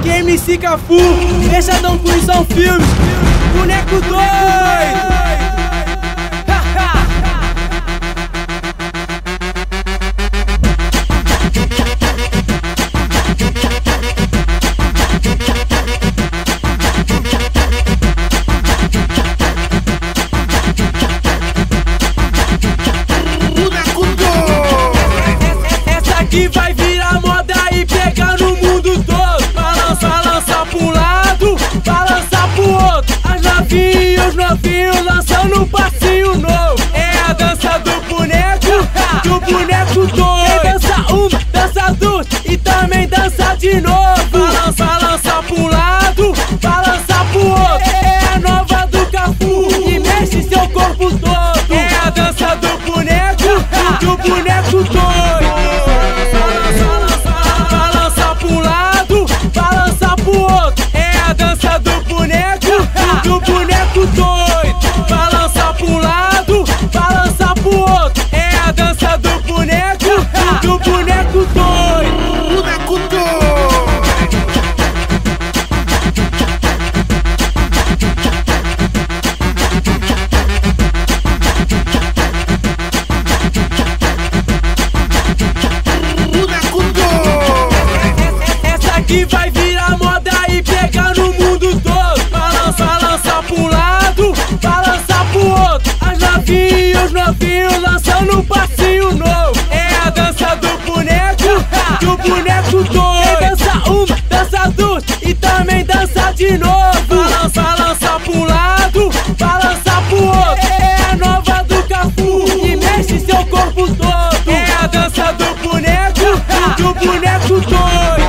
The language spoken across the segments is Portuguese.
aqui é MC Cafu, fechadão com São Filmes, boneco doido. Que vai virar moda e pegar no mundo todo. Balança pro lado, balança pro outro. As novinhas, os novinhos lançando um passinho novo. É a dança do boneco doido. Dança uma, dança duas e também dança de novo. Balança pro lado, balança pro outro. É a nova do Cafu e mexe seu corpo todo. É a dança do boneco doido. Doido, balança pro lado, balança pro outro. É a dança do boneco doido. Boneco doido. Boneco doido. Essa aqui vai virar moda e pegar no mundo todo. Balança pro lado, balança pro outro. As novinhas, os novinhos lançando um passinho novo. É a dança do boneco doido. Dança uma, dança duas e também dança de novo. Balança pro lado, balança pro outro. É a nova do Cafu e mexe seu corpo todo. É a dança do boneco doido.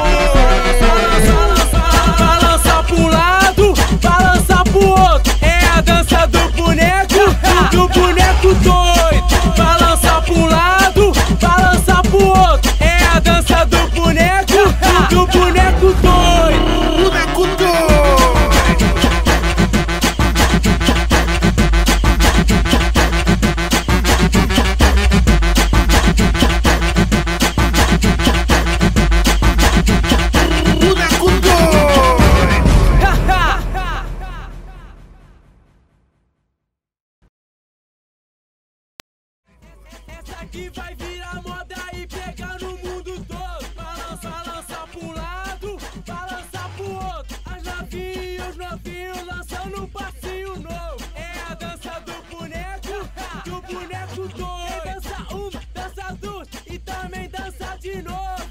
Balança pro lado, balança pro outro. É a dança do boneco doido. Balança pro lado, balança pro outro. É a dança do boneco doido. Boneco doido. Que vai virar moda e pegar no mundo todo. Balança pro lado, balança pro outro. As novinhas, os novinhos lançando um passinho novo. É a dança do boneco doido. Dança uma, dança duas e também dança de novo.